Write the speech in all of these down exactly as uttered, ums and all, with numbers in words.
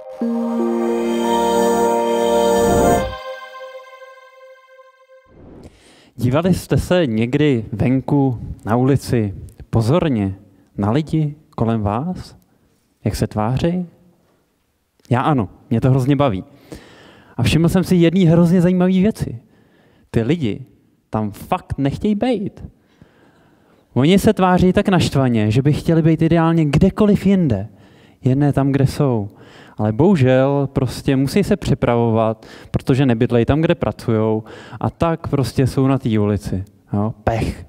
Dívali jste se někdy venku na ulici pozorně na lidi kolem vás? Jak se tváří? Já ano, mě to hrozně baví. A všiml jsem si jedné hrozně zajímavé věci. Ty lidi tam fakt nechtějí bejt. Oni se tváří tak naštvaně, že by chtěli být ideálně kdekoliv jinde. Jen ne tam, kde jsou. Ale bohužel prostě musí se připravovat, protože nebydlejí tam, kde pracujou, a tak prostě jsou na té ulici. Jo? Pech.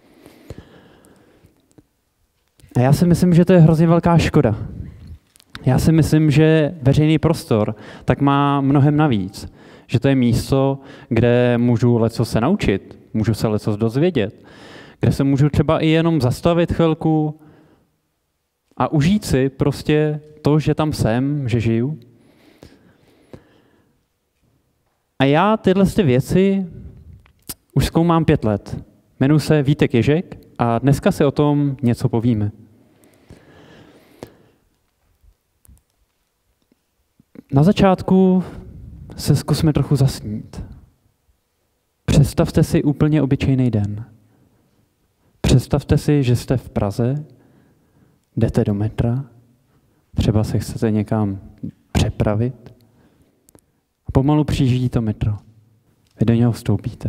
A já si myslím, že to je hrozně velká škoda. Já si myslím, že veřejný prostor tak má mnohem navíc. Že to je místo, kde můžu leco se naučit, můžu se leco dozvědět, kde se můžu třeba i jenom zastavit chvilku a užít si prostě to, že tam jsem, že žiju. A já tyhle ty věci už zkoumám pět let. Jmenuji se Vítek Ježek a dneska si o tom něco povíme. Na začátku se zkusme trochu zasnít. Představte si úplně obyčejný den. Představte si, že jste v Praze, jdete do metra, třeba se chcete někam přepravit a pomalu přijíždí to metro. Vy do něho vstoupíte.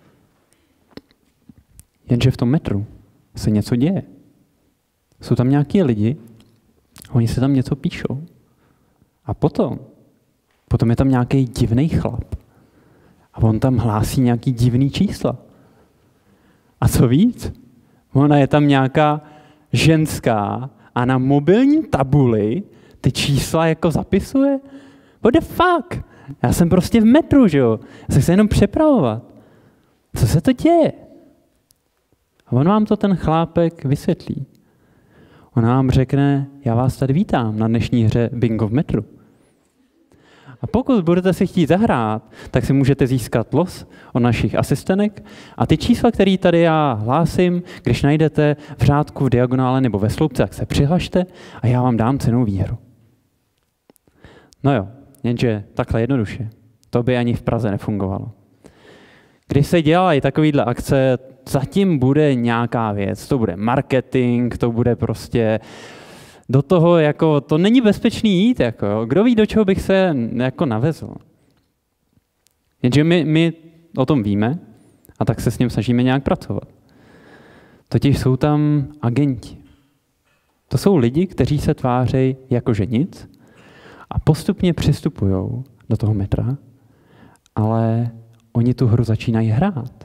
Jenže v tom metru se něco děje. Jsou tam nějaký lidi, oni se tam něco píšou. A potom, potom je tam nějaký divný chlap. A on tam hlásí nějaký divný čísla. A co víc? Ona je tam nějaká ženská a na mobilní tabuli ty čísla jako zapisuje? What the fuck? Já jsem prostě v metru, že jo? Já se chci jenom přepravovat. Co se to děje? A on vám to ten chlápek vysvětlí. On vám řekne, já vás tady vítám na dnešní hře Bingo v metru. A pokud budete si chtít zahrát, tak si můžete získat los od našich asistenek a ty čísla, které tady já hlásím, když najdete v řádku, v diagonále nebo ve sloupci, tak se přihlašte a já vám dám cenou výhru. No jo, jenže takhle jednoduše. To by ani v Praze nefungovalo. Když se dělají takovýhle akce, zatím bude nějaká věc. To bude marketing, to bude prostě do toho, jako, to není bezpečný jít, jako, jo. Kdo ví, do čeho bych se jako navezl. Jenže my, my o tom víme a tak se s ním snažíme nějak pracovat. Totiž jsou tam agenti. To jsou lidi, kteří se tváří jakože nic a postupně přistupují do toho metra, ale oni tu hru začínají hrát.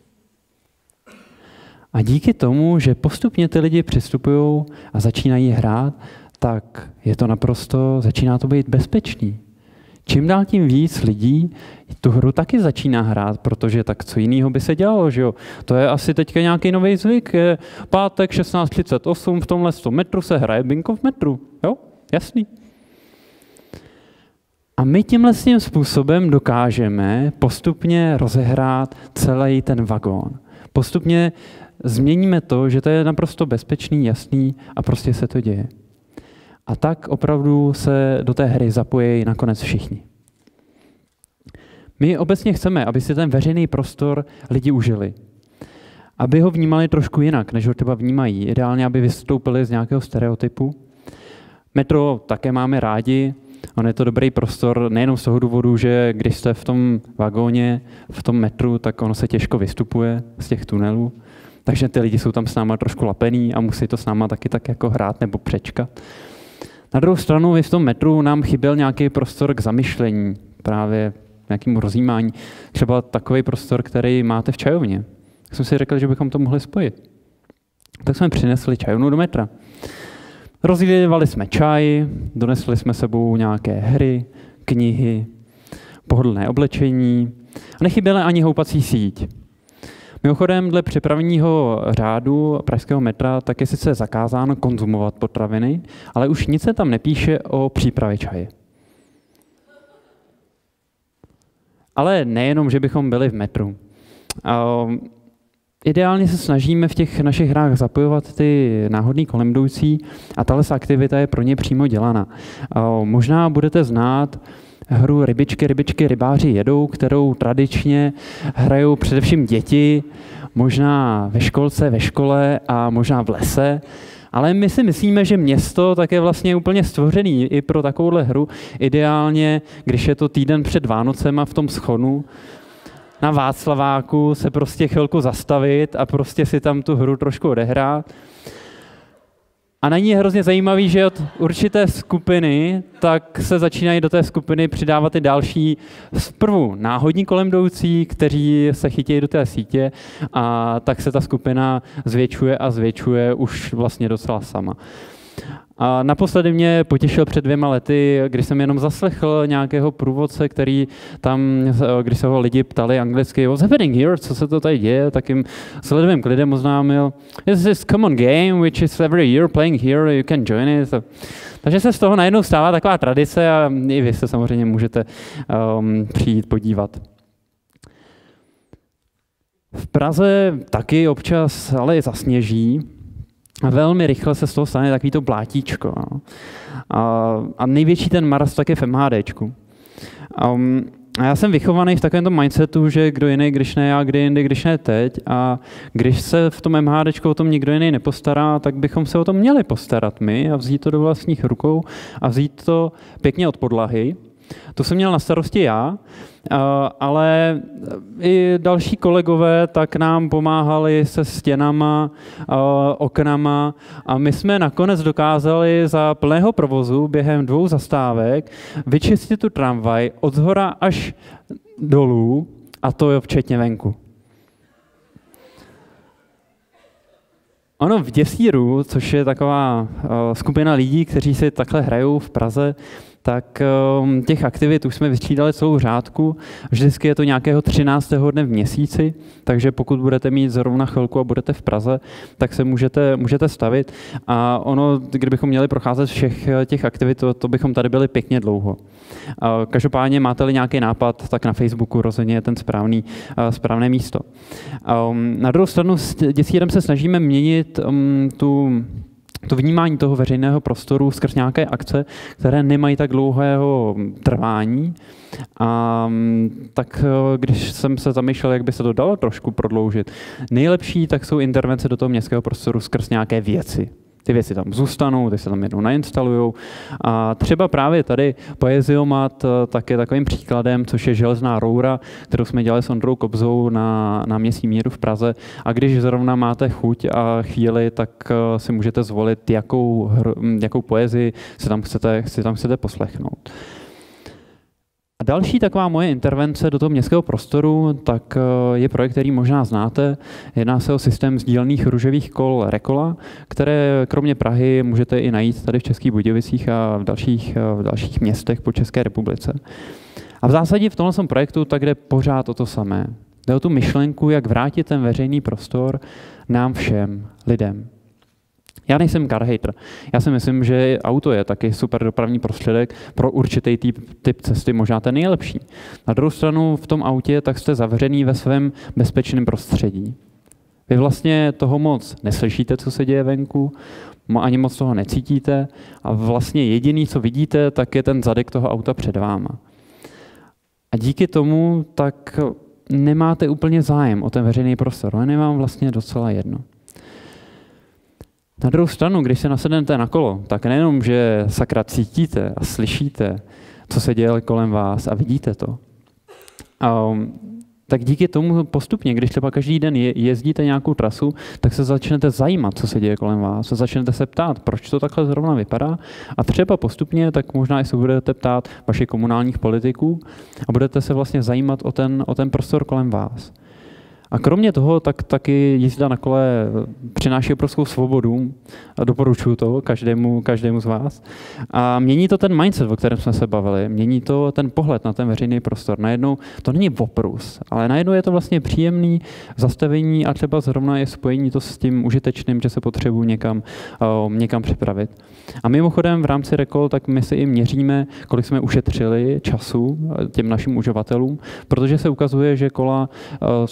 A díky tomu, že postupně ty lidi přistupují a začínají hrát, tak je to naprosto, začíná to být bezpečný. Čím dál tím víc lidí tu hru taky začíná hrát, protože tak co jiného by se dělalo, že jo? To je asi teďka nějaký nový zvyk. Je pátek šestnáct třicet osm, v tomhle sto metru se hraje bingo v metru. Jo? Jasný. A my tímhle tím způsobem dokážeme postupně rozehrát celý ten vagón. Postupně změníme to, že to je naprosto bezpečný, jasný a prostě se to děje. A tak opravdu se do té hry zapojí nakonec všichni. My obecně chceme, aby si ten veřejný prostor lidi užili. Aby ho vnímali trošku jinak, než ho třeba vnímají. Ideálně, aby vystoupili z nějakého stereotypu. Metro také máme rádi. On je to dobrý prostor nejenom z toho důvodu, že když jste v tom vagóně, v tom metru, tak ono se těžko vystupuje z těch tunelů. Takže ty lidi jsou tam s náma trošku lapený a musí to s náma taky tak jako hrát nebo přečkat. Na druhou stranu i v tom metru nám chyběl nějaký prostor k zamyšlení, právě nějakému rozjímání. Třeba takový prostor, který máte v čajovně. Tak jsme si řekli, že bychom to mohli spojit. Tak jsme přinesli čajovnu do metra. Rozlívali jsme čaj, donesli jsme sebou nějaké hry, knihy, pohodlné oblečení a nechyběla ani houpací síť. Mimochodem, dle přepravního řádu pražského metra tak je sice zakázáno konzumovat potraviny, ale už nic se tam nepíše o přípravě čaje. Ale nejenom, že bychom byli v metru. ideálně se snažíme v těch našich hrách zapojovat ty náhodný kolem jdoucí a tahle aktivita je pro ně přímo dělaná. Možná budete znát hru Rybičky, rybičky, rybáři jedou, kterou tradičně hrajou především děti, možná ve školce, ve škole a možná v lese. Ale my si myslíme, že město tak je vlastně úplně stvořený i pro takovouhle hru. Ideálně, když je to týden před Vánocema v tom schonu, na Václaváku se prostě chvilku zastavit a prostě si tam tu hru trošku odehrát. A na ní je hrozně zajímavý, že od určité skupiny tak se začínají do té skupiny přidávat i další zprvu náhodní kolem jdoucí, kteří se chytějí do té sítě a tak se ta skupina zvětšuje a zvětšuje už vlastně docela sama. A naposledy mě potěšil před dvěma lety, když jsem jenom zaslechl nějakého průvodce, který tam, když se ho lidi ptali anglicky, what's happening here, co se to tady děje, tak jim s ledovým klidem oznámil, this is common game, which is every year playing here, you can join it. Takže se z toho najednou stává taková tradice a i vy se samozřejmě můžete um, přijít podívat. V Praze taky občas ale i zasněží. A velmi rychle se z toho stane takový to blátíčko. No. A, a největší ten maraz tak je v MHDčku. Um, a já jsem vychovaný v takovémto mindsetu, že kdo jiný, když ne já, kdy jindy, když ne teď. A když se v tom MHDčku o tom nikdo jiný nepostará, tak bychom se o tom měli postarat my a vzít to do vlastních rukou a vzít to pěkně od podlahy. To jsem měl na starosti já, ale i další kolegové tak nám pomáhali se stěnama, oknama a my jsme nakonec dokázali za plného provozu během dvou zastávek vyčistit tu tramvaj od shora až dolů a to je včetně venku. Ono v Děsíru, což je taková skupina lidí, kteří si takhle hrajou v Praze, tak těch aktivit už jsme vystřídali celou řádku. Vždycky je to nějakého třináctého dne v měsíci, takže pokud budete mít zrovna chvilku a budete v Praze, tak se můžete, můžete stavit. A ono, kdybychom měli procházet všech těch aktivit, to, to bychom tady byli pěkně dlouho. Každopádně máte-li nějaký nápad, tak na Facebooku rozhodně je ten správný, správné místo. Na druhou stranu s Děsírem se snažíme měnit tu to vnímání toho veřejného prostoru skrz nějaké akce, které nemají tak dlouhého trvání. A tak když jsem se zamýšlel, jak by se to dalo trošku prodloužit, nejlepší tak jsou intervence do toho městského prostoru skrz nějaké věci. Ty věci tam zůstanou, ty se tam jednou nainstalujou. A třeba právě tady Poeziomat tak je takovým příkladem, což je železná roura, kterou jsme dělali s Ondrou Kobzou na náměstí Míru v Praze. A když zrovna máte chuť a chvíli, tak si můžete zvolit, jakou, jakou poezii si tam chcete, si tam chcete poslechnout. A další taková moje intervence do toho městského prostoru, tak je projekt, který možná znáte. Jedná se o systém sdílených růžových kol Rekola, které kromě Prahy můžete i najít tady v Českých Budějovicích a v dalších, v dalších městech po České republice. A v zásadě v tomhle projektu tak jde pořád o to samé. Jde o tu myšlenku, jak vrátit ten veřejný prostor nám všem, lidem. Já nejsem car hater. Já si myslím, že auto je taky super dopravní prostředek pro určitý typ, typ cesty, možná ten nejlepší. Na druhou stranu v tom autě tak jste zavřený ve svém bezpečném prostředí. Vy vlastně toho moc neslyšíte, co se děje venku, ani moc toho necítíte a vlastně jediný, co vidíte, tak je ten zadek toho auta před váma. A díky tomu tak nemáte úplně zájem o ten veřejný prostor, ale nemám vlastně docela jedno. Na druhou stranu, když se nasednete na kolo, tak nejenom, že sakra cítíte a slyšíte, co se děje kolem vás a vidíte to. Um, tak díky tomu postupně, když třeba každý den je, jezdíte nějakou trasu, tak se začnete zajímat, co se děje kolem vás. A začnete se ptát, proč to takhle zrovna vypadá. A třeba postupně, tak možná i se budete ptát vašich komunálních politiků a budete se vlastně zajímat o ten, o ten prostor kolem vás. A kromě toho, tak taky jízda na kole přináší obrovskou svobodu a doporučuji to každému, každému z vás. A mění to ten mindset, o kterém jsme se bavili, mění to ten pohled na ten veřejný prostor. Najednou to není oprus, ale najednou je to vlastně příjemný zastavení a třeba zrovna je spojení to s tím užitečným, že se potřebuji někam, uh, někam připravit. A mimochodem v rámci Recall tak my si i měříme, kolik jsme ušetřili času těm našim uživatelům, protože se ukazuje, že kola uh, jsou často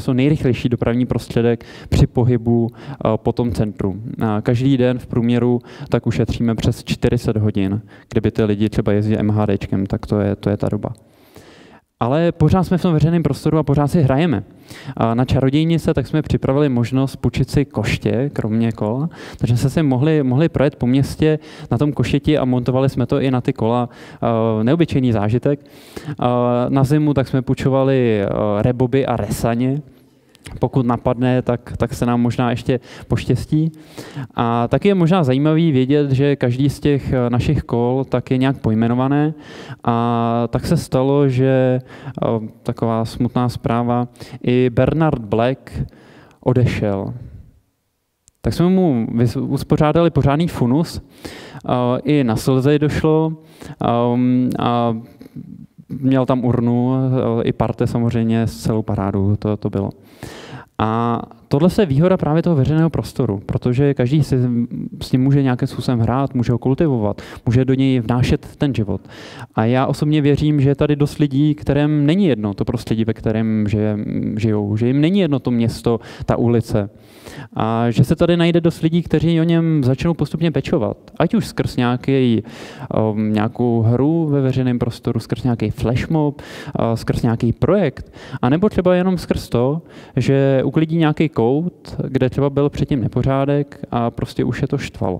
naprosto nejrychlejší dopravní prostředek při pohybu po tom centru. Každý den v průměru tak ušetříme přes čtyři sta hodin, kdyby ty lidi třeba jezdili MHDčkem, tak to je, to je ta doba. Ale pořád jsme v tom veřejném prostoru a pořád si hrajeme. Na čarodějnice tak jsme připravili možnost půjčit si koště, kromě kola, takže jsme si mohli, mohli projet po městě na tom košeti a montovali jsme to i na ty kola. Neobyčejný zážitek. Na zimu tak jsme půjčovali reboby a resaně. Pokud napadne, tak, tak se nám možná ještě poštěstí. A taky je možná zajímavý vědět, že každý z těch našich kol tak je nějak pojmenované. A tak se stalo, že taková smutná zpráva, i Bernard Black odešel. Tak jsme mu uspořádali pořádný funus, i na slzy došlo, a měl tam urnu, i parte samozřejmě s celou parádu, to, to bylo. A tohle je výhoda právě toho veřejného prostoru, protože každý si s ním může nějakým způsobem hrát, může ho kultivovat, může do něj vnášet ten život. A já osobně věřím, že je tady dost lidí, kterým není jedno to prostředí, ve kterém žijou, že jim není jedno to město, ta ulice. A že se tady najde dost lidí, kteří o něm začnou postupně pečovat. Ať už skrz nějaký, um, nějakou hru ve veřejném prostoru, skrz nějaký flashmob, uh, skrz nějaký projekt, anebo třeba jenom skrz to, že uklidí nějaký kout, kde třeba byl předtím nepořádek a prostě už je to štvalo.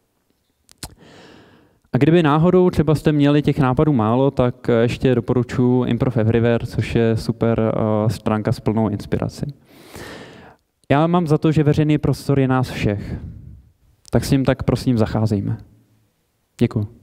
A kdyby náhodou třeba jste měli těch nápadů málo, tak ještě doporučuji Improv Everywhere, což je super uh, stránka s plnou inspirací. Já mám za to, že veřejný prostor je nás všech. Tak s ním tak prosím zacházejme. Děkuji.